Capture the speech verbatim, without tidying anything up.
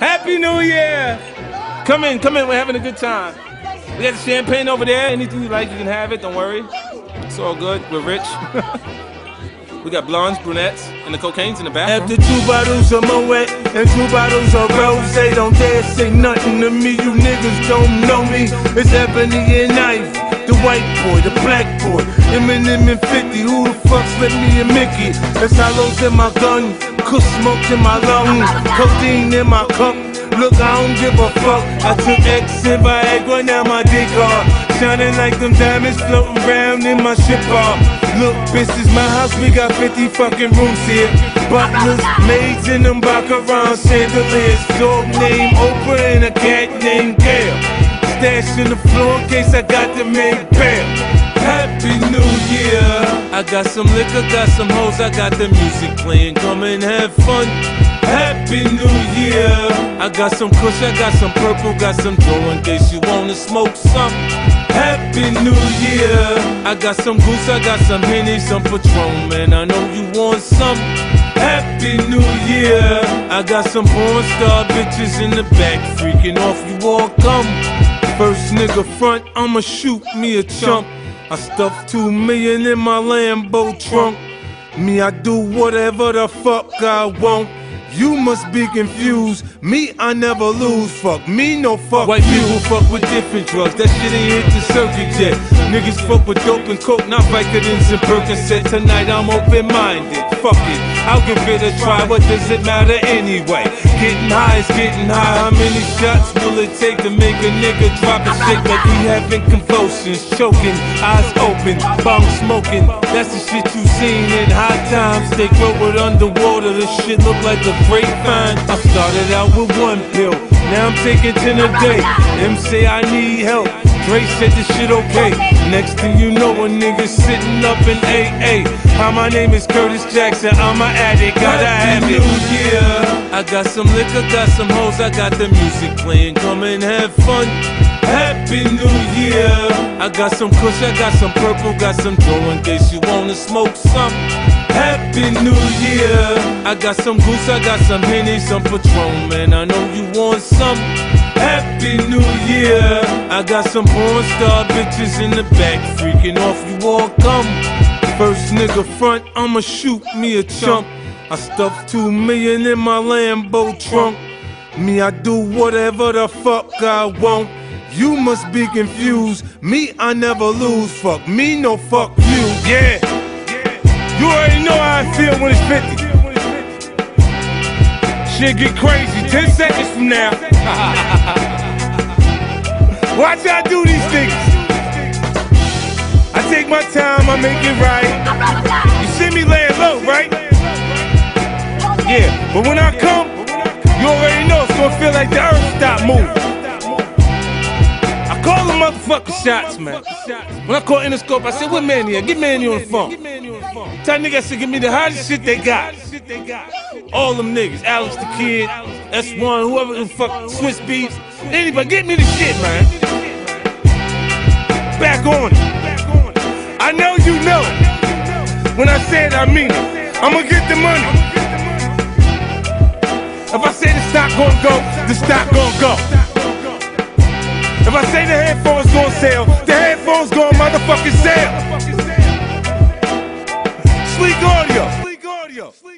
Happy New Year! Come in, come in, we're having a good time. We got the champagne over there. Anything you like, you can have it, don't worry. It's all good, we're rich. We got blondes, brunettes, and the cocaine's in the bathroom. After two bottles of Moet and two bottles of Rose, don't dare say nothing to me, you niggas don't know me. It's Ebony and Knife, the white boy, the black boy, Eminem and fifty, who the fuck's let me and Mickey? That's hollows in my gun, kush smoke in my lungs, codeine in my cup. Look, I don't give a fuck. I took X and Viagra, now my dick hard, shining like them diamonds floating round in my ship bar. Look, this is my house, we got fifty fucking rooms here. Butlers, maids, and them baccarat chandeliers. Dog named Oprah and a cat named Gail. Stash in the floor in case I got to make bail. Happy New Year. I got some liquor, got some hoes, I got the music playing. Come and have fun. Happy New Year. I got some kush, I got some purple, got some dough in case you wanna smoke some. Happy New Year. I got some goose, I got some Henny, some Patron, man, I know you want some. Happy New Year. I got some porn star bitches in the back, freaking off, you all come. First nigga front, I'ma shoot me a chump. I stuffed two million in my Lambo trunk. Me, I do whatever the fuck I want. You must be confused, me I never lose, fuck me no fuck White you. People fuck with different drugs, that shit ain't hit the circuit yet. Niggas fuck with dope and coke, not Vicodins and Percocet. Tonight I'm open-minded, fuck it, I'll give it a try, what does it matter anyway? Getting high is getting high, how many shots will it take to make a nigga drop a shit like he having convulsions, choking, eyes open, bong smoking, that's the shit you seen in high times. They grow it underwater, this shit look like a grapevine. I started out with one pill, now I'm taking ten a day. Them say I need help, Dre said this shit okay. Next thing you know, a nigga sitting up in A A. Hi, my name is Curtis Jackson, I'm an addict, gotta have it. New Year. I got some liquor, got some hoes, I got the music playing, come and have fun. Happy New Year. I got some kush, I got some purple, got some dough in case you wanna smoke some. Happy New Year. I got some goose, I got some Henny, some Patron, man, I know you want some. Happy New Year. I got some porn star bitches in the back, freaking off, you all come. First nigga front, I'ma shoot me a chump. I stuffed two million in my Lambo trunk. Me, I do whatever the fuck I want. You must be confused, me I never lose, fuck me no fuck you, yeah. You already know how I feel when it's fifty. Shit get crazy, ten seconds from now. Watch how I do these things. I take my time, I make it right. You see me laying low, right? Yeah, but when I come, you already know it's gonna feel like the earth stop moving. I call them motherfucking shots, man. When I call Interscope, I said, what Manny at? Get Manny on the phone. Tell nigga I said, give me the hottest shit they got. All them niggas, Alex the Kid, S one, whoever the fuck, Swiss Beats, anybody, get me the shit, man. Back on it. I know you know. When I say it, I mean it. I'ma get the money. If I say the stock gon' go, the stock gon' go. If I say the headphones gon' sell, the headphones gon' motherfucking sell. Sleek audio. Sleek audio.